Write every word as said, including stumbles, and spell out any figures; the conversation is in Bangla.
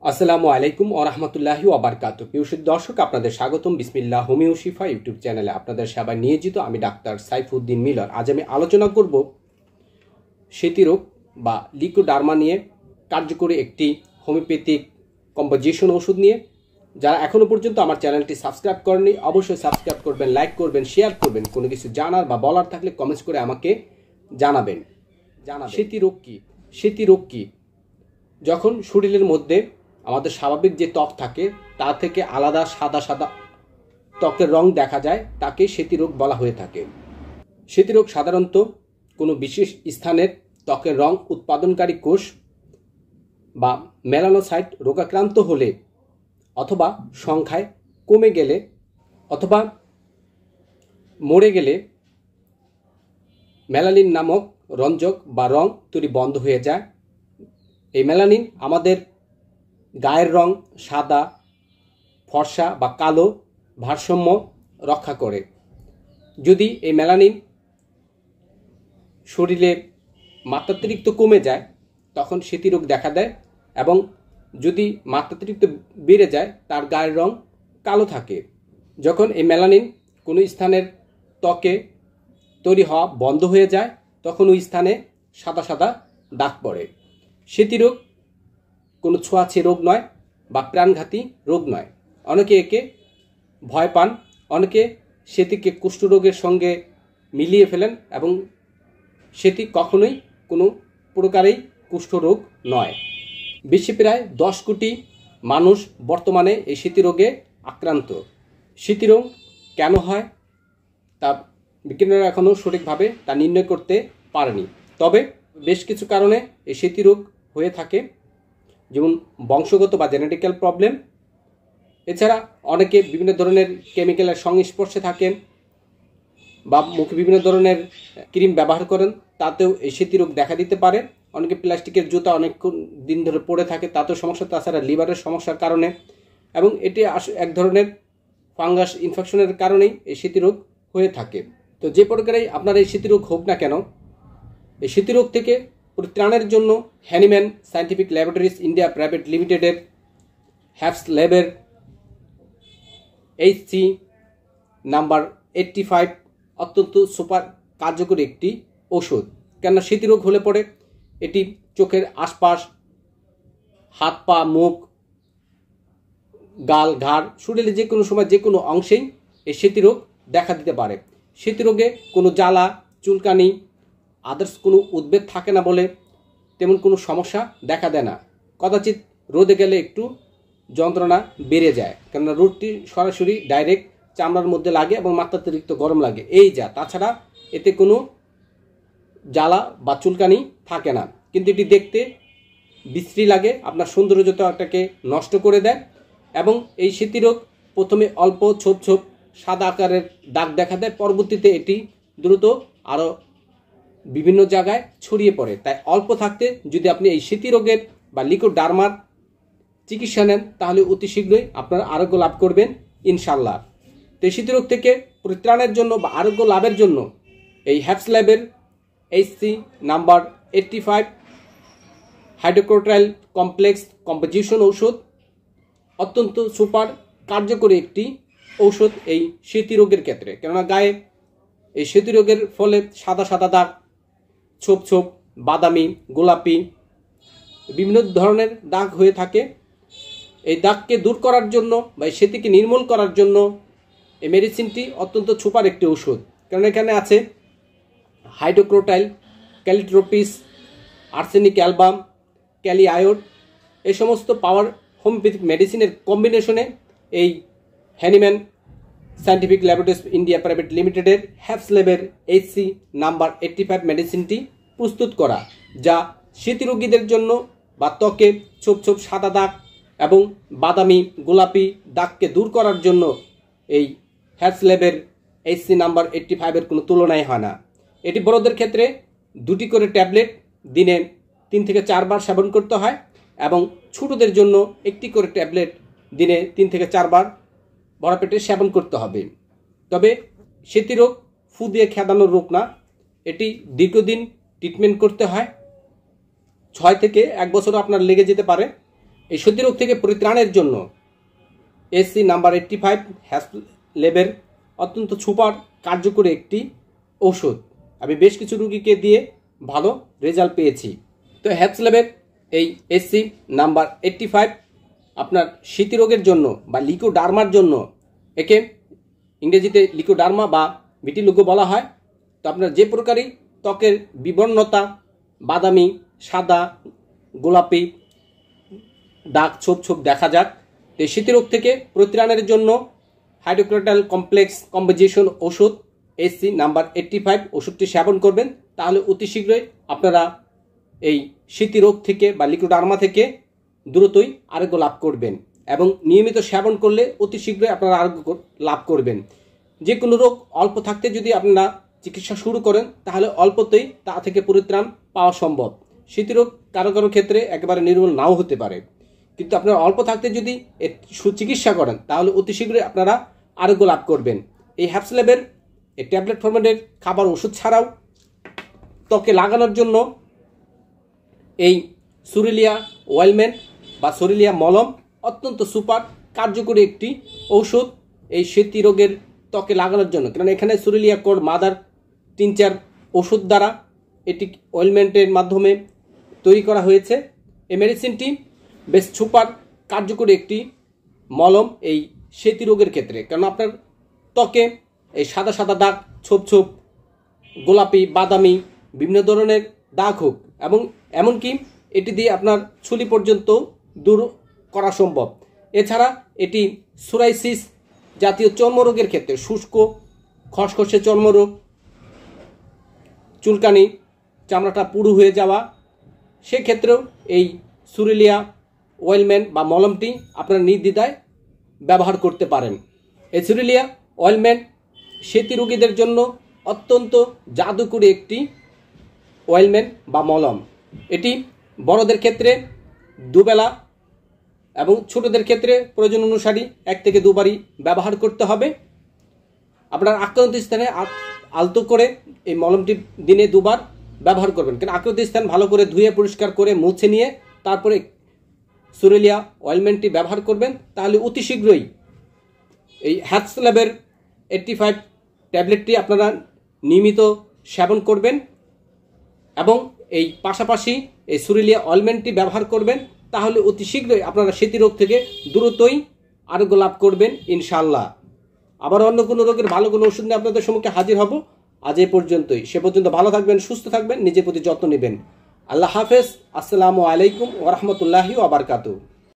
আসসালামু আলাইকুম ওয়া রাহমাতুল্লাহি ওয়া বারাকাতুহু। প্রিয় দর্শক, আপনাদের স্বাগতম বিসমিল্লাহ হোমিও শিফা ইউটিউব চ্যানেলে। আপনাদের সেবায় নিয়োজিত আমি ডাক্তার সাইফুদ্দিন মিলর। আজ আমি আলোচনা করব সেতিরোগ বা লিউকোডার্মা নিয়ে, কার্যকরী একটি হোমিওপ্যাথিক কম্পোজিশন ওষুধ নিয়ে। যারা এখনো পর্যন্ত আমার চ্যানেলটি সাবস্ক্রাইব করেননি অবশ্যই সাবস্ক্রাইব করবেন, লাইক করবেন, শেয়ার করবেন। কোনো কিছু জানার বা বলার থাকলে কমেন্টস করে আমাকে জানাবেন। জানাবেন সেতিরোগ কি? সেতিরোগ কি? যখন শরীরের মধ্যে আমাদের স্বাভাবিক যে ত্বক থাকে তা থেকে আলাদা সাদা সাদা ত্বকের রং দেখা যায়, তাকে সেতিরোগ বলা হয়ে থাকে। সেতিরোগ সাধারণত কোনো বিশেষ স্থানের ত্বকের রং উৎপাদনকারী কোষ বা মেলানোসাইট রোগাক্রান্ত হলে, অথবা সংখ্যায় কমে গেলে, অথবা মরে গেলে মেলানিন নামক রঞ্জক বা রং তৈরি বন্ধ হয়ে যায়। এই মেলানিন আমাদের গায়ের রং সাদা, ফর্সা বা কালো ভারসাম্য রক্ষা করে। যদি এই মেলানিন শরীরে মাত্রাতিরিক্ত কমে যায় তখন সেতিরোগ দেখা দেয়, এবং যদি মাত্রাতিরিক্ত বেড়ে যায় তার গায়ের রং কালো থাকে। যখন এই মেলানিন কোনো স্থানের ত্বকে তৈরি হওয়া বন্ধ হয়ে যায় তখন ওই স্থানে সাদা সাদা দাগ পড়ে। সেতিরোগ কোনো ছোঁয়াচে রোগ নয় বা প্রাণঘাতী রোগ নয়। অনেকে একে ভয় পান, অনেকে সেটিকে কুষ্ঠরোগের সঙ্গে মিলিয়ে ফেলেন, এবং সেটি কখনোই কোনো প্রকারেই কুষ্ঠরোগ নয়। বিশ্বে প্রায় দশ কোটি মানুষ বর্তমানে এই সেতিরোগে আক্রান্ত। সেতিরোগ কেন হয় তা বিজ্ঞানীরা এখনও সঠিকভাবে তা নির্ণয় করতে পারেনি। তবে বেশ কিছু কারণে এই সেতিরোগ হয়ে থাকে, যেমন বংশগত বা জেনেটিক্যাল প্রবলেম। এছাড়া অনেকে বিভিন্ন ধরনের কেমিক্যালের সংস্পর্শে থাকেন বা মুখে বিভিন্ন ধরনের ক্রিম ব্যবহার করেন, তাতেও এই সেতিরোগ দেখা দিতে পারে। অনেকে প্লাস্টিকের জুতা অনেকক্ষণ দিন ধরে পরে থাকে, তাতেও সমস্যা। তাছাড়া লিভারের সমস্যার কারণে, এবং এটি এক ধরনের ফাঙ্গাস ইনফেকশনের কারণেই এই সেতিরোগ হয়ে থাকে। তো যে প্রকারেই আপনার এই সেতিরোগ হোক না কেন, এই সেতিরোগ থেকে পরিত্রাণের জন্য Hahnemann scientific laboratories India private লিমিটেডের হ্যাপস ল্যাবের H C number eighty five অত্যন্ত সুপার কার্যকরী একটি ওষুধ। কেননা সেতিরোগ হলে পরে এটি চোখের আশপাশ, হাত পা, মুখ, গাল, ঘাড়, শরীরে যে কোনো সময় যে কোনো অংশেই এই সেতিরোগ দেখা দিতে পারে। সেতিরোগে কোনো জ্বালা, চুলকানি, আদার্স কোনো উদ্বেগ থাকে না বলে তেমন কোনো সমস্যা দেখা দেয় না। কদাচিৎ রোদে গেলে একটু যন্ত্রণা বেড়ে যায়, কেননা রোদটি সরাসরি ডাইরেক্ট চামড়ার মধ্যে লাগে এবং মাত্রাতিরিক্ত গরম লাগে, এই যা। তাছাড়া এতে কোনো জ্বালা বা চুলকানি থাকে না, কিন্তু এটি দেখতে বিশ্রী লাগে, আপনার সৌন্দর্যতাটাকে নষ্ট করে দেয়। এবং এই সেতিরোগ প্রথমে অল্প ছোপ ছোপ সাদা আকারের দাগ দেখা দেয়, পরবর্তীতে এটি দ্রুত আরও বিভিন্ন জায়গায় ছড়িয়ে পড়ে। তাই অল্প থাকতে যদি আপনি এই সেতিরোগের বা লিউকোডার্মার চিকিৎসা নেন তাহলে অতি শীঘ্রই আপনারা আরোগ্য লাভ করবেন ইনশাল্লাহ। তো এই সেতিরোগ থেকে পরিত্রাণের জন্য বা আরোগ্য লাভের জন্য এই হ্যাপস ল্যাবের H C number eighty five হাইড্রোক্লোরাইল কমপ্লেক্স কম্পোজিশন ঔষধ অত্যন্ত সুপার কার্যকরী একটি ঔষধ এই সেতিরোগের ক্ষেত্রে। কেননা গায়ে এই সেতিরোগের ফলে সাদা সাদা দাগ, ছোপ ছোপ, বাদামি, গোলাপি বিভিন্ন ধরনের দাগ হয়ে থাকে। এই দাগকে দূর করার জন্য বা এই সেতিকে নির্মূল করার জন্য এই মেডিসিনটি অত্যন্ত সুপার একটি ওষুধ। কারণ এখানে আছে হাইড্রোক্লোরাইল, calotropis, arsenic album, kali iod, এই সমস্ত পাওয়ার হোমিওপ্যাথিক মেডিসিনের কম্বিনেশনে এই Hahnemann scientific laboratories India private লিমিটেডের হ্যাপস ল্যাবের H C number eighty five মেডিসিনটি প্রস্তুত করা, যা সেতিরোগীদের জন্য বা ত্বকে ছোপ ছোপ সাদা দাগ এবং বাদামি, গোলাপি দাগকে দূর করার জন্য এই হ্যাপস ল্যাবের এইচ সি নাম্বার এইটটি ফাইভের কোনো তুলনাই হয় না। এটি বড়দের ক্ষেত্রে দুটি করে ট্যাবলেট দিনে তিন থেকে চারবার সেবন করতে হয়, এবং ছোটদের জন্য একটি করে ট্যাবলেট দিনে তিন থেকে চারবার বড় পেটে সেবন করতে হবে। তবে সেতিরোগ ফু দিয়ে খেদানোর রোগ না, এটি দীর্ঘদিন ট্রিটমেন্ট করতে হয়। ছয় থেকে এক বছর আপনার লেগে যেতে পারে, এই সর্দি রোগ থেকে পরিত্রাণের জন্য এসি নাম্বার এইট্টি ফাইভ হ্যাসলেবের অত্যন্ত সুপার কার্যকরী একটি ওষুধ। আমি বেশ কিছু রোগীকে দিয়ে ভালো রেজাল্ট পেয়েছি। তো হ্যাসলেবের এই এসি নাম্বার এইট্টি ফাইভ আপনার শীতি রোগের জন্য বা লিউকোডার্মার জন্য, একে ইংরেজিতে লিউকোডার্মা বা ভিটিলুগো বলা হয়। তো আপনার যে প্রকারই ত্বকের বিবর্ণতা, বাদামি, সাদা, গোলাপি দাগ, ছোপ ছোপ দেখা যাক, তো এই শীতি রোগ থেকে পরিত্রাণের জন্য হাইড্রোক্লোরাইড কমপ্লেক্স কম্পোজিশন ওষুধ এসি নাম্বার এইট্টি ফাইভ ওষুধটি সেবন করবেন, তাহলে অতি শীঘ্রই আপনারা এই শীতি রোগ থেকে বা লিউকোডার্মা থেকে দ্রুতই আরোগ্য লাভ করবেন এবং নিয়মিত সেবন করলে অতি শীঘ্রই আপনারা আরোগ্য লাভ করবেন। যে কোনো রোগ অল্প থাকতে যদি আপনারা চিকিৎসা শুরু করেন, তাহলে অল্পতেই তা থেকে পরিত্রাণ পাওয়া সম্ভব। শীতি রোগ কারো কারো ক্ষেত্রে একেবারে নির্মূল নাও হতে পারে, কিন্তু আপনারা অল্প থাকতে যদি এর সুচিকিৎসা করেন, তাহলে অতি শীঘ্রই আপনারা আরোগ্য লাভ করবেন। এই হ্যাপসলেবের এই ট্যাবলেট ফরম্যাটের খাবার ওষুধ ছাড়াও ত্বকে লাগানোর জন্য এই সুরিলিয়া অয়েলমেন্ট বা সুরিলিয়া মলম অত্যন্ত সুপার কার্যকরী একটি ঔষধ এই শীতি রোগের ত্বকে লাগানোর জন্য। কারণ এখানে সুরিলিয়া কোর মাদার টিনচার ওষুধ দ্বারা এটি অয়েলমেন্টের মাধ্যমে তৈরি করা হয়েছে। এই মেডিসিনটি বেশ সুপার কার্যকরী একটি মলম এই শীতি রোগের ক্ষেত্রে। কারণ আপনার ত্বকে এই সাদা সাদা দাগ, ছোপ ছোপ, গোলাপি, বাদামি বিভিন্ন ধরনের দাগ হোক এবং এমনকি এটি দিয়ে আপনার ছুলি পর্যন্ত দূর করা সম্ভব। এছাড়া এটি সোরাইসিস জাতীয় চর্মরোগের ক্ষেত্রে, শুষ্ক খসখসে চর্মরোগ, চুলকানি, চামড়াটা পুরু হয়ে যাওয়া, সেক্ষেত্রেও এই সুরিলিয়া অয়েলমেন্ট বা মলমটি আপনারা নির্দ্বিধায় ব্যবহার করতে পারেন। এই সুরিলিয়া অয়েলমেন্ট শীতি রোগীদের জন্য অত্যন্ত জাদুকরী একটি অয়েলমেন্ট বা মলম। এটি বড়দের ক্ষেত্রে দুবেলা এবং ছোটদের ক্ষেত্রে প্রয়োজন অনুসারী এক থেকে দুবারই ব্যবহার করতে হবে। আপনার আক্রান্ত স্থানে আলতো করে এই মলমটি দিনে দুবার ব্যবহার করবেন। কারণ আক্রান্ত স্থান ভালো করে ধুয়ে পরিষ্কার করে মুছে নিয়ে তারপরে সুরিলিয়া অয়েলমেন্টটি ব্যবহার করবেন, তাহলে অতি শীঘ্রই এই হ্যাপসলেবের এইট্টি ফাইভ ট্যাবলেটটি আপনারা নিয়মিত সেবন করবেন এবং এই পাশাপাশি এই সুরিলিয়া অয়েলমেন্টটি ব্যবহার করবেন, তাহলে অতি শীঘ্রই আপনারা শীতি রোগ থেকে দ্রুতই আরোগ্য লাভ করবেন ইনশাআল্লাহ। আবার অন্য কোনো রোগের ভালো কোনো ওষুধ নিয়ে আপনাদের সম্মুখে হাজির হব। আজ এই পর্যন্তই। সে পর্যন্ত ভালো থাকবেন, সুস্থ থাকবেন, নিজের প্রতি যত্ন নেবেন। আল্লাহ হাফেজ। আসসালামু আলাইকুম ওয়া রাহমাতুল্লাহি ওয়া বারাকাতুহু।